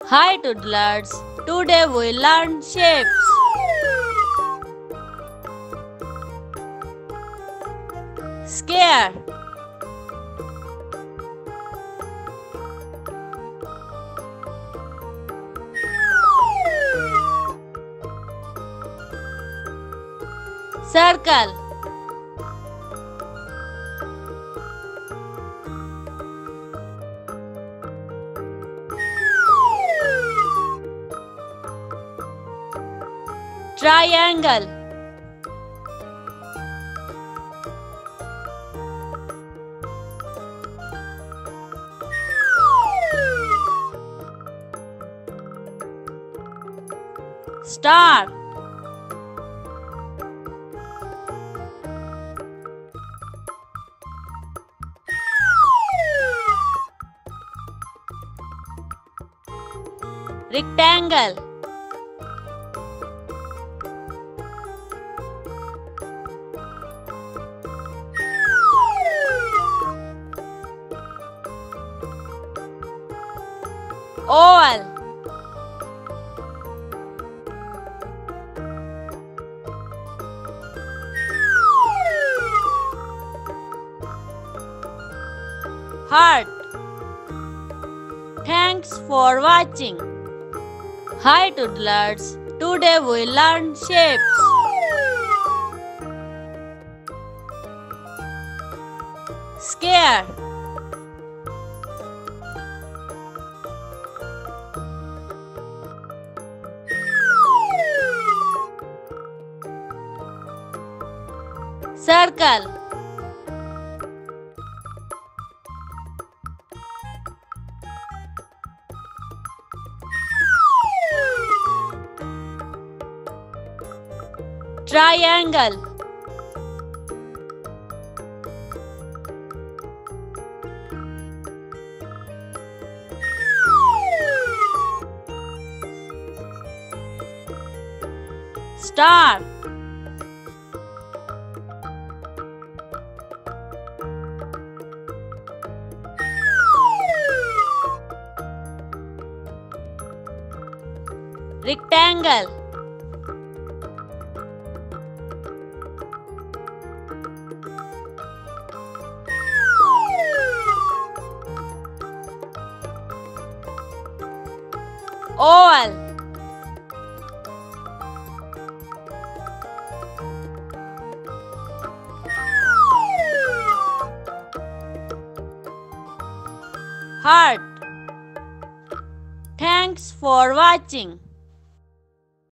Hi Toddlers, today we learn shapes. Scare, circle, triangle, star, rectangle, oval, heart. Thanks for watching. Hi Toddlers, today we learn shapes. Scare, circle, triangle, star, rectangle, oval, heart. Thanks for watching.